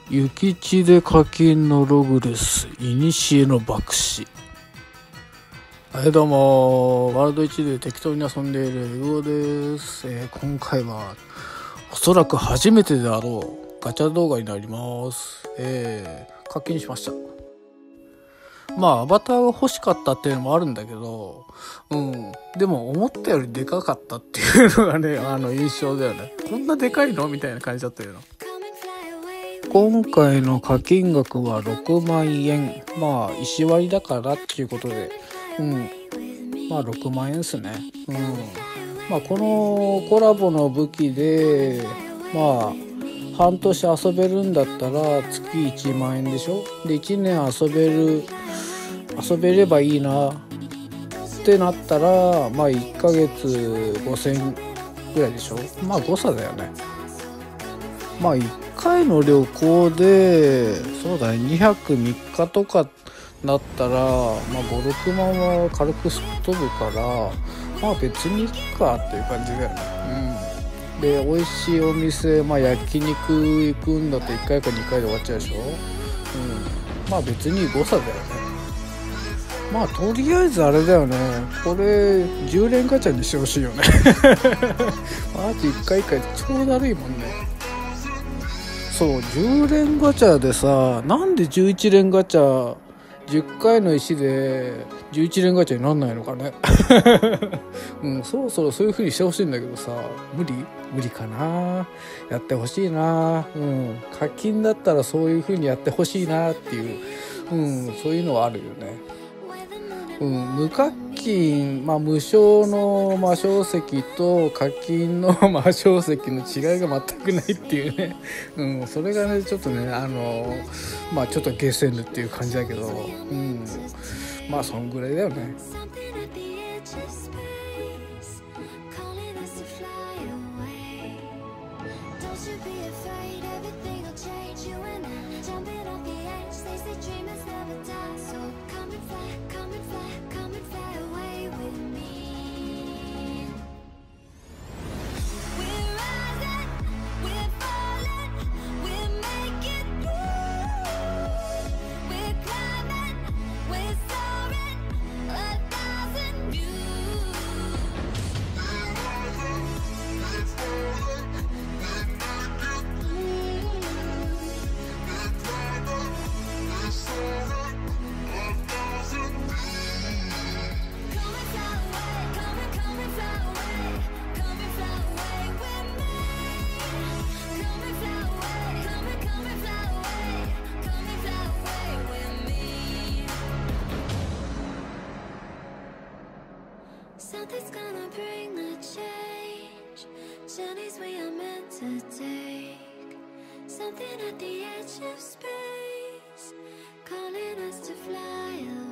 諭吉で課金のログレス、古の爆死。はい、どうも、ワールド1で適当に遊んでいるエゴです。今回はおそらく初めてであろうガチャ動画になります。課金しました。アバターが欲しかったっていうのもあるんだけど、でも思ったよりでかかったっていうのがね、印象だよね。こんなでかいのみたいな感じだったよな。今回の課金額は6万円。石割りだからっていうことで、6万円ですね。このコラボの武器で、半年遊べるんだったら月1万円でしょ。で、1年遊べればいいなってなったら、1ヶ月5000ぐらいでしょ。誤差だよね。1回の旅行でそうだね、2泊3日とかだったら、5、6万は軽くすっ飛ぶから、別にいっかっていう感じだよね。で、美味しいお店、焼肉行くんだと1回か2回で終わっちゃうでしょ。別に誤差だよね。とりあえずあれだよね、これ10連ガチャにしてほしいよね。マジ1回1回超だるいもんね。そう、10連ガチャでさ、なんで11連ガチャ10回の石で11連ガチャになんないのかね。そろそろそういう風にしてほしいんだけどさ、無理かな。やってほしいな。課金だったらそういう風にやってほしいなっていう、そういうのはあるよね。無課金、無償の魔性石と課金の魔性石の違いが全くないっていうね。それがね、ちょっとね、ちょっとゲセヌっていう感じだけど、そんぐらいだよね。 Something's gonna bring the change. Journeys we are meant to take. Something at the edge of space, calling us to fly away.